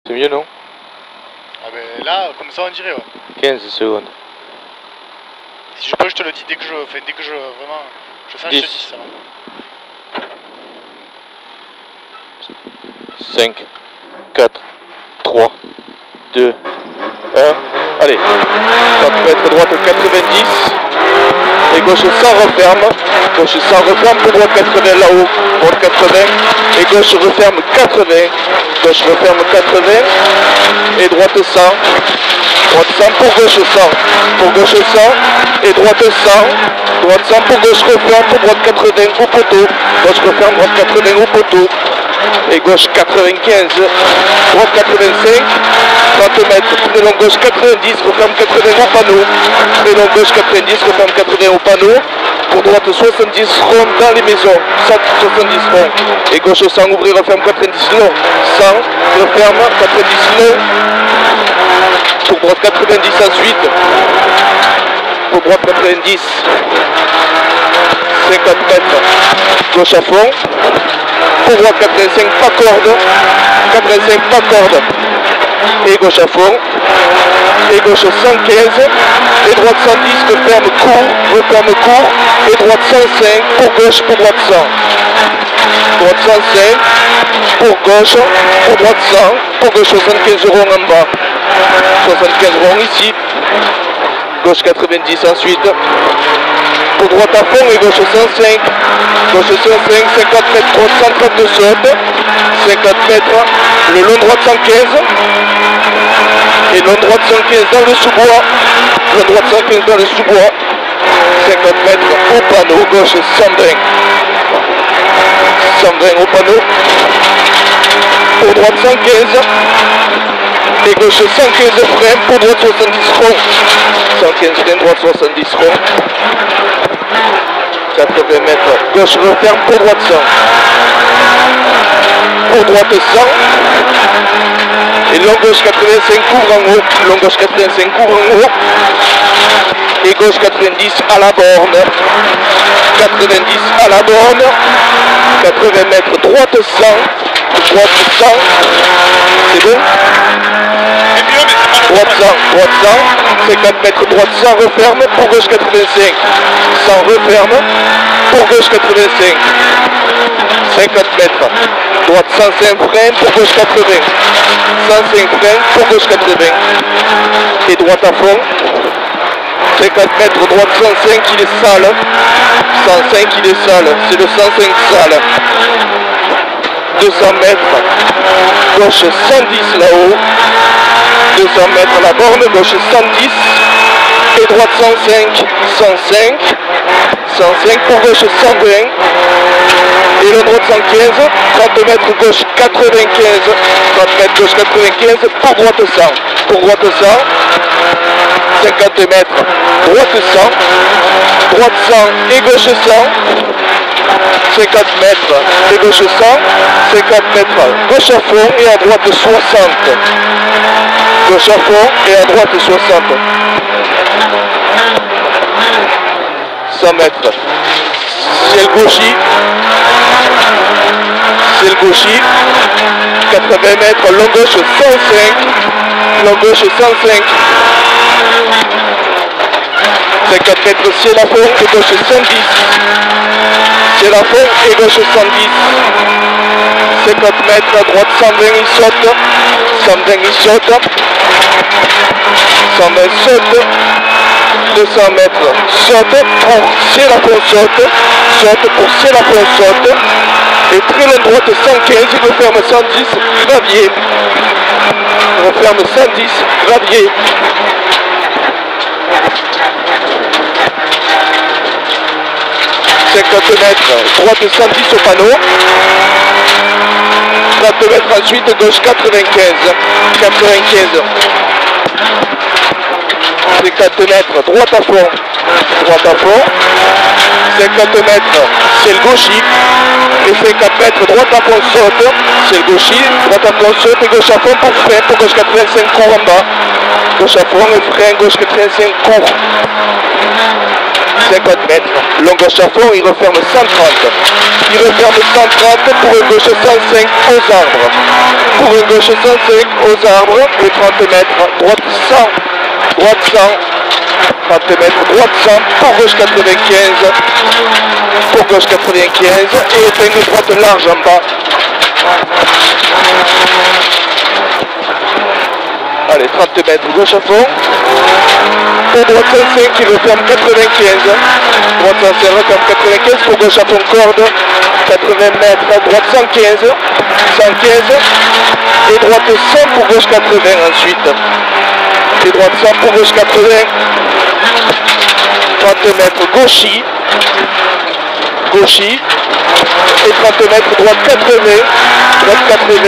C'est mieux, non? Ah ben là, comme ça on dirait, ouais. 15 secondes. Si je peux, je te le dis dès que je vraiment, je sens, je te dis ça. 5, 4, 3, 2, 1, allez, 4 mètres droite 90, et gauche sans referme, pour droite 80 là-haut, droite 80, et gauche referme 80, gauche referme 80, et droite 100, pour gauche 100, et droite 100 pour gauche referme, pour droite 80 au poteau, gauche referme, droite 80 au poteau, et gauche 95, droite 85, 30 mètres, très long gauche 90, referme 80 au panneau, très long gauche 90, referme 80 au panneau, pour droite 70 rond dans les maisons, 70 rond, et gauche 100, ouvrir, referme 90 long, 100, referme 90 long, pour droite 90 ensuite, pour droite 90, 50 mètres, gauche à fond, pour droite 85 pas corde, et gauche à fond, et gauche 115, et droite 110, referme court, et droite 105, pour gauche, pour droite 100, droite 105, pour gauche, pour droite 100, pour gauche 75 ronds en bas, 75 ronds ici, gauche 90 ensuite, pour droite à fond et gauche 105, 50 mètres, droite 132 saute, 50 mètres, le long droite 115, et long droite 115 dans le sous-bois, 50 mètres au panneau, gauche 120 au panneau, pour droite 115, et gauche 115 frein, pour droite 70 ronds, 115 frein, droite 70 ronds, 80 mètres, gauche referme, pour droite 100, pour droite 100, et long gauche 85 couvre en haut, et gauche 90 à la borne, 80 mètres, droite 100, c'est bon? Droite 100, 50 mètres, droite 100 referme, pour gauche 85, 100 referme, pour gauche 85, 50 mètres, droite 105 frein, pour gauche 80, 105 frein, pour gauche 80, et droite à fond, 50 mètres, droite 105, il est sale, 105 il est sale, c'est le 105 sale, 200 mètres, gauche 110 là-haut, 200 mètres à la borne, gauche 110, et droite 105, pour gauche 120, et le droite 115, 30 mètres gauche 95, 30 mètres gauche 95, pour droite 100, 50 mètres, droite 100 et gauche 100, 50 mètres et gauche 100, 50 mètres, gauche à fond et à droite 60, gauche à fond et à droite 60, 100 mètres, ciel gauchis, 80 mètres, long gauche 105, 50 mètres, ciel à fond et gauche 110, ciel à fond et gauche 110, 50 mètres, à droite 120, il saute, 120 saute, 200 mètres, saute pour ciel à fond, saute pour ciel à fond, saute, et très loin droite 115, il referme 110, gravier, 50 mètres, droite 110 au panneau, 30 mètres ensuite, gauche 95, 50 mètres, droite à fond, 50 mètres, ciel gauchis, et 50 mètres, droite à fond, saute, ciel gauchis, droite à fond, saute, et gauche à fond pour frein, pour gauche 85 court en bas, gauche à fond, et frein, gauche 85 court, 50 mètres. Long gauche à fond, il referme 130. Il referme 130 pour un gauche 105 aux arbres. Pour un gauche 105 aux arbres et 30 mètres. Droite 100. Droite 100. 30 mètres. Droite 100 pour gauche 95. Pour gauche 95 et épingle droite large en bas. Allez, 30 mètres, gauche à fond. Pour droite 105 qui referme 95. Droite 105 referme 95. Pour gauche à fond corde. 80 mètres, droite 115. 115. Et droite 100 pour gauche 80 ensuite. Et droite 100 pour gauche 80. 30 mètres, gauchis. Gauchis. Et 30 mètres, droite 80. Droite 80.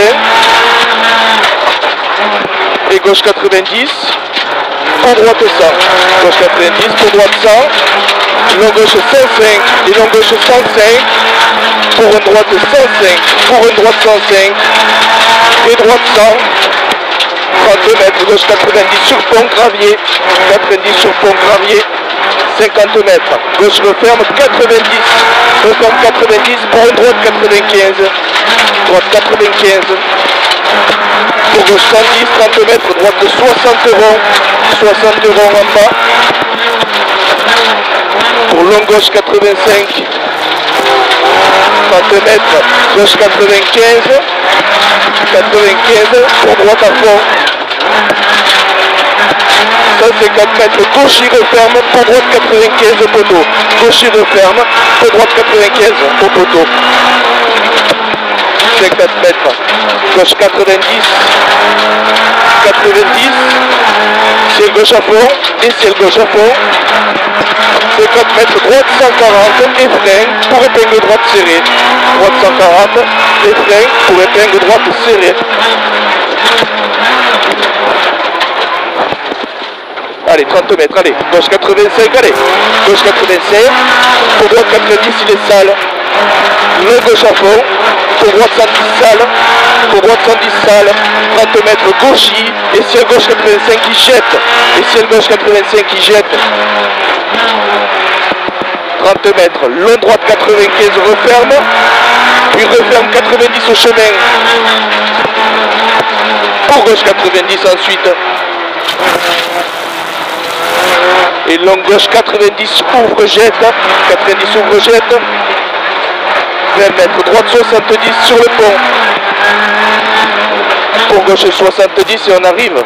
Et gauche 90, pour droite 100, gauche 90, pour droite 100, long gauche 105 et long gauche 105, pour une droite 105, pour une droite 105, et droite 100, 32 mètres, gauche 90 sur pont gravier, 90 sur pont gravier, 50 mètres, gauche referme 90, referme 90, pour une droite 95, droite 95, pour gauche 110, 30 mètres, droite de 60 euros en bas. Pour long gauche 85, 30 mètres, gauche 95, 95, pour droite à fond. 150 mètres, gauche il referme, pour droite 95 au poteau. Gauche il referme, pour droite 95 au poteau. 50 mètres, gauche 90, 90, ciel gauche à fond, et ciel gauche à fond, 50 mètres, droite 140, et frein pour épingle droite serrée, droite 140, et frein pour épingle droite serrée. Allez, 30 mètres, allez, gauche 85, allez, gauche 85, pour droite 90, il est sale, le gauche à fond, pour droite 110 sale, pour droite 110 sale, 30 mètres gauchis, et ciel gauche 85 qui jette, et ciel gauche 85 qui jette. 30 mètres, long droite 95 referme, puis referme 90 au chemin, pour gauche 90 ensuite. Et long gauche 90 ouvre jette, 90 ouvre jette, 20 mètres, droite 70 sur le pont, pour gauche 70 et on arrive.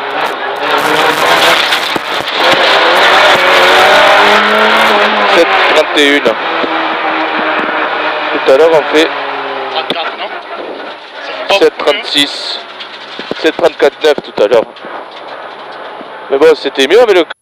« 7,31 » Tout à l'heure on fait 7,36 7,34,9 tout à l'heure. Mais bon, c'était mieux avec le